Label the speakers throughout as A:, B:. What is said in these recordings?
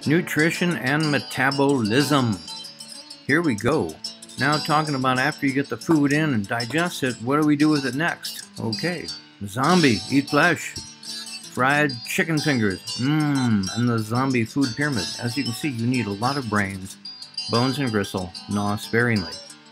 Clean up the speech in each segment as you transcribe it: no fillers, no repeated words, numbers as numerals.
A: Nutrition and metabolism. Here we go. Now talking about after you get the food in and digest it, what do we do with it next? Okay, zombie, eat flesh. Fried chicken fingers, and the zombie food pyramid. As you can see, you need a lot of brains, bones and gristle, gnaw sparingly.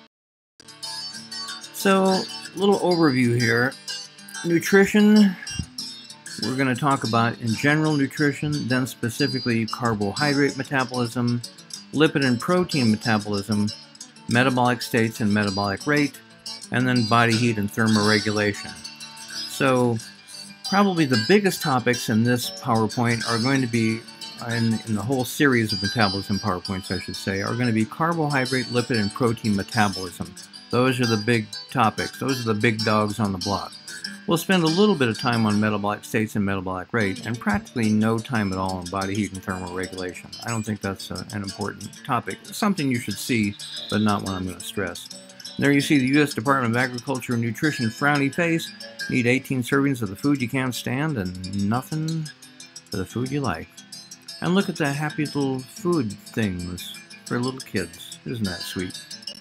A: So, a little overview here. Nutrition, we're going to talk about in general nutrition, then specifically carbohydrate metabolism, lipid and protein metabolism, metabolic states and metabolic rate, and then body heat and thermoregulation. So probably the biggest topics in this PowerPoint are going to be, in the whole series of metabolism PowerPoints I should say, are going to be carbohydrate, lipid, and protein metabolism. Those are the big topics. Those are the big dogs on the block. We'll spend a little bit of time on metabolic states and metabolic rate, and practically no time at all on body heat and thermoregulation. I don't think that's an important topic. It's something you should see, but not one I'm going to stress. There you see the U.S. Department of Agriculture and Nutrition frowny face. Need 18 servings of the food you can't stand and nothing for the food you like. And look at the happy little food things for little kids. Isn't that sweet?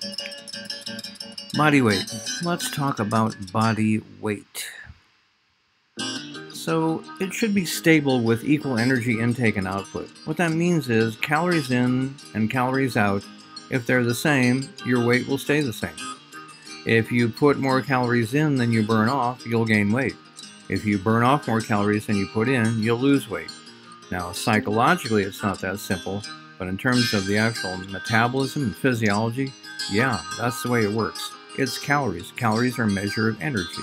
A: Body weight. Let's talk about body weight. So it should be stable with equal energy intake and output. What that means is calories in and calories out. If they're the same, your weight will stay the same. If you put more calories in than you burn off, you'll gain weight. If you burn off more calories than you put in, you'll lose weight. Now, psychologically, it's not that simple, but in terms of the actual metabolism and physiology, yeah, that's the way it works. It's calories. Calories are a measure of energy.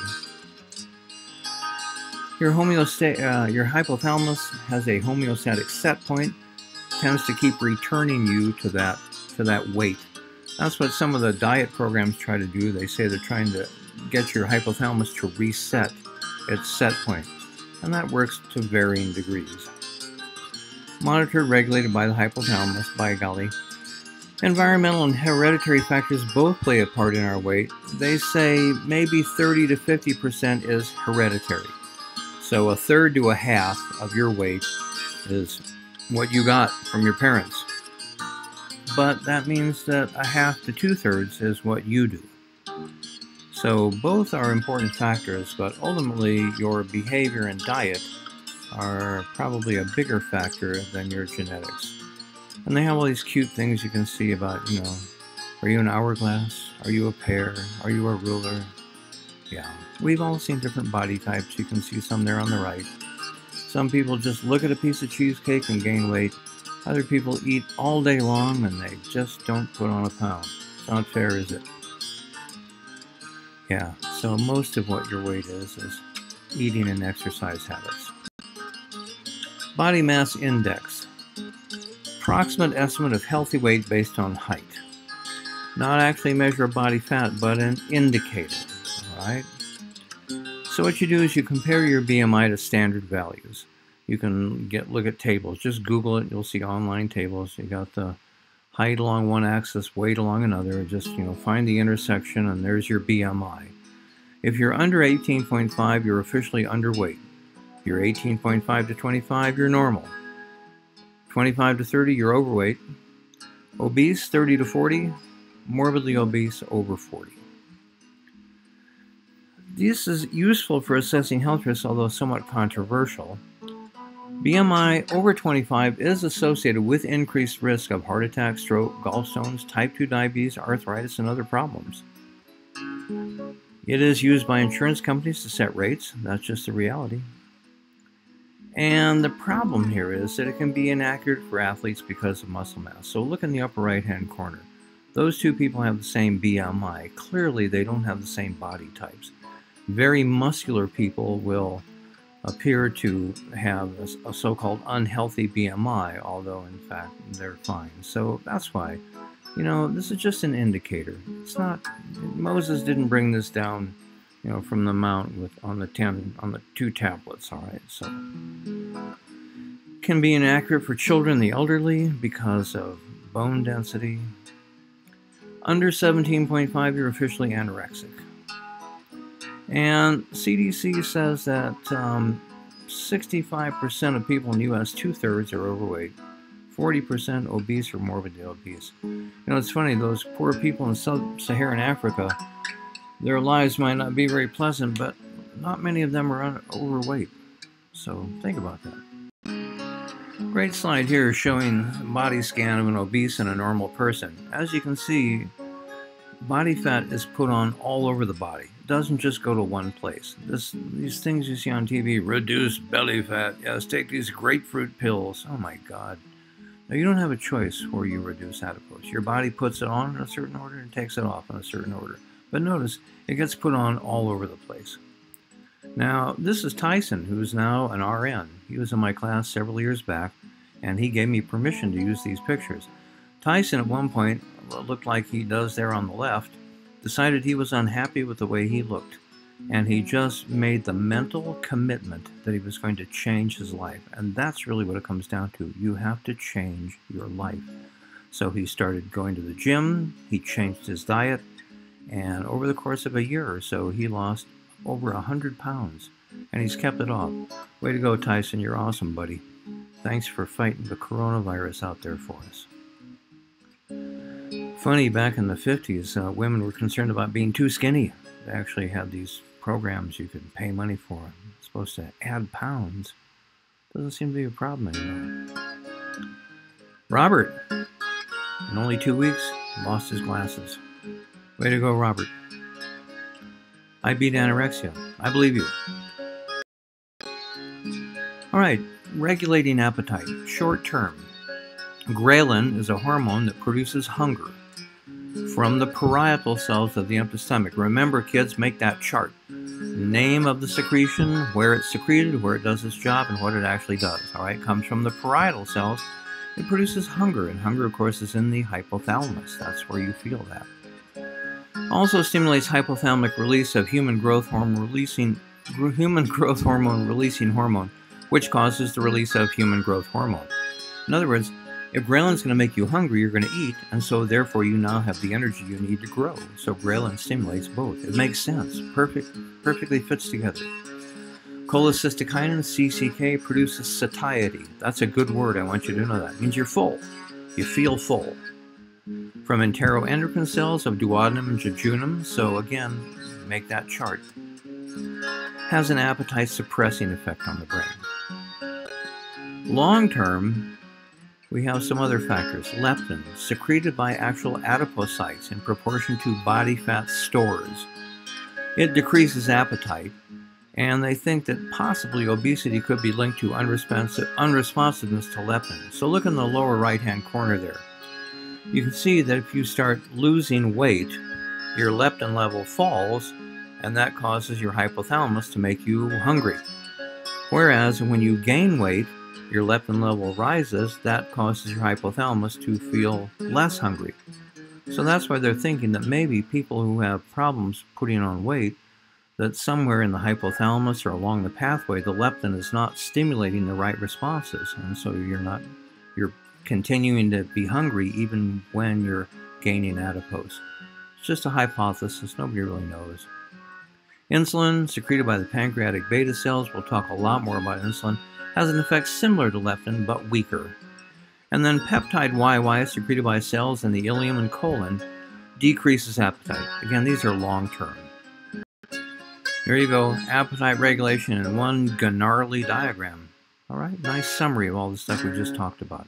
A: Your hypothalamus has a homeostatic set point, tends to keep returning you to that weight. That's what some of the diet programs try to do. They say they're trying to get your hypothalamus to reset its set point, and that works to varying degrees. Monitored, regulated by the hypothalamus, by golly. Environmental and hereditary factors both play a part in our weight. They say maybe 30 to 50% is hereditary. So a third to a half of your weight is what you got from your parents. But that means that a half to two-thirds is what you do. So both are important factors, but ultimately your behavior and diet are probably a bigger factor than your genetics. And they have all these cute things you can see about, are you an hourglass? Are you a pear? Are you a ruler? Yeah, we've all seen different body types. You can see some there on the right. Some people just look at a piece of cheesecake and gain weight. Other people eat all day long and they just don't put on a pound. It's not fair, is it? Yeah, so most of what your weight is eating and exercise habits. Body mass index. Approximate estimate of healthy weight based on height. Not actually measure body fat, but an indicator. Alright? So what you do is you compare your BMI to standard values. You can look at tables. Just Google it. You'll see online tables. You got the height along one axis, weight along another. Just, find the intersection, and there's your BMI. If you're under 18.5, you're officially underweight. If you're 18.5 to 25, you're normal. 25 to 30, you're overweight. Obese, 30 to 40. Morbidly obese, over 40. This is useful for assessing health risks, although somewhat controversial. BMI over 25 is associated with increased risk of heart attack, stroke, gallstones, type 2 diabetes, arthritis, and other problems. It is used by insurance companies to set rates. That's just the reality. And the problem here is that it can be inaccurate for athletes because of muscle mass. So look in the upper right-hand corner. Those two people have the same BMI. Clearly, they don't have the same body types. Very muscular people will appear to have a so-called unhealthy BMI, although in fact they're fine. So that's why, this is just an indicator. It's not, Moses didn't bring this down, from the mount on the 2 tablets, all right? So can be inaccurate for children, the elderly, because of bone density. Under 17.5, you're officially anorexic. And CDC says that 65% of people in the U.S., 2/3 are overweight, 40% obese or morbidly obese. You know, it's funny, those poor people in sub-Saharan Africa, their lives might not be very pleasant, but not many of them are overweight. So think about that. Great slide here showing body scan of an obese and a normal person. As you can see, body fat is put on all over the body. It doesn't just go to one place. These things you see on TV, reduce belly fat. Yes, take these grapefruit pills. Oh my God. Now, you don't have a choice where you reduce adipose. Your body puts it on in a certain order and takes it off in a certain order. But notice, it gets put on all over the place. Now, this is Tyson, who's now an RN. He was in my class several years back, and he gave me permission to use these pictures. Tyson, at one point, looked like he does there on the left, decided he was unhappy with the way he looked, and he just made the mental commitment that he was going to change his life. And that's really what it comes down to. You have to change your life. So he started going to the gym, he changed his diet, and over the course of a year or so, he lost over 100 pounds, and he's kept it off. Way to go, Tyson. You're awesome, buddy. Thanks for fighting the coronavirus out there for us. Funny, back in the 50s, women were concerned about being too skinny. They actually had these programs you could pay money for. It's supposed to add pounds. Doesn't seem to be a problem anymore. Robert, in only 2 weeks, lost his glasses. Way to go, Robert. I beat anorexia. I believe you. All right, regulating appetite, short term. Ghrelin is a hormone that produces hunger from the parietal cells of the empty stomach. Remember, kids, make that chart. Name of the secretion, where it's secreted, where it does its job, and what it actually does. All right, comes from the parietal cells. It produces hunger, and hunger, of course, is in the hypothalamus. That's where you feel that. Also stimulates hypothalamic release of human growth hormone releasing hormone, which causes the release of human growth hormone. In other words, if ghrelin is going to make you hungry, you're going to eat, and so therefore you now have the energy you need to grow. So ghrelin stimulates both. It makes sense. Perfectly fits together. Cholecystokinin, CCK, produces satiety. That's a good word. I want you to know that. It means you're full. You feel full. From enteroendocrine cells of duodenum and jejunum. So again, make that chart. Has an appetite suppressing effect on the brain. Long term, we have some other factors. Leptin, secreted by actual adipocytes in proportion to body fat stores. It decreases appetite, and they think that possibly obesity could be linked to unresponsiveness to leptin. So look in the lower right-hand corner there. You can see that if you start losing weight, your leptin level falls, and that causes your hypothalamus to make you hungry. Whereas when you gain weight, your leptin level rises, that causes your hypothalamus to feel less hungry. So that's why they're thinking that maybe people who have problems putting on weight, that somewhere in the hypothalamus or along the pathway, the leptin is not stimulating the right responses. And so you're continuing to be hungry even when you're gaining adipose. It's just a hypothesis. Nobody really knows. Insulin, secreted by the pancreatic beta cells, we'll talk a lot more about insulin, has an effect similar to leptin, but weaker. And then peptide YY, secreted by cells in the ileum and colon, decreases appetite. Again, these are long-term. There you go, appetite regulation in one gnarly diagram. All right, nice summary of all the stuff we just talked about.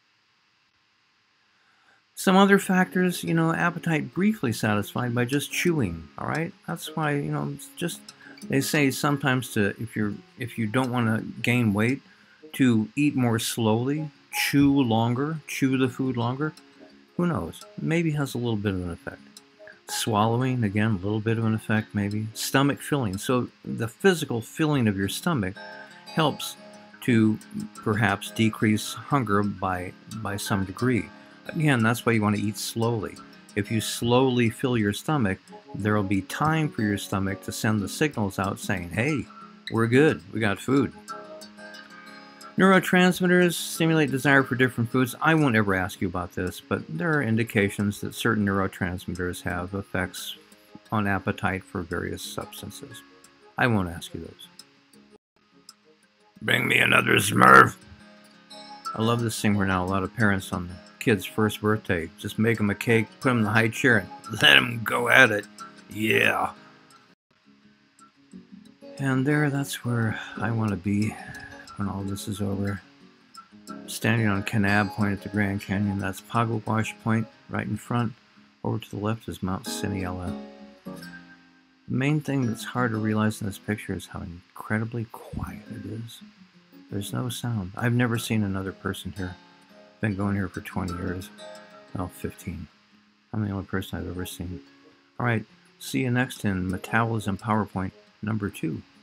A: Some other factors, appetite briefly satisfied by just chewing, all right? That's why, they say sometimes if you don't want to gain weight, to eat more slowly, chew longer, chew the food longer. Who knows? Maybe has a little bit of an effect. Swallowing, again, a little bit of an effect maybe. Stomach filling. So the physical filling of your stomach helps to perhaps decrease hunger by some degree. Again, that's why you want to eat slowly. If you slowly fill your stomach, there will be time for your stomach to send the signals out saying, hey, we're good, we got food. Neurotransmitters stimulate desire for different foods. I won't ever ask you about this, but there are indications that certain neurotransmitters have effects on appetite for various substances. I won't ask you those. Bring me another Smurf. I love this thing where now a lot of parents on the kid's first birthday just make them a cake, put them in the high chair, and let them go at it. Yeah. And there, that's where I want to be when all this is over. Standing on Kanab Point at the Grand Canyon. That's Pugwash Point right in front. Over to the left is Mount Siniela. The main thing that's hard to realize in this picture is how incredibly quiet it is. There's no sound. I've never seen another person here. Been going here for 20 years. Well, 15. I'm the only person I've ever seen. Alright, see you next in Metabolism PowerPoint number 2.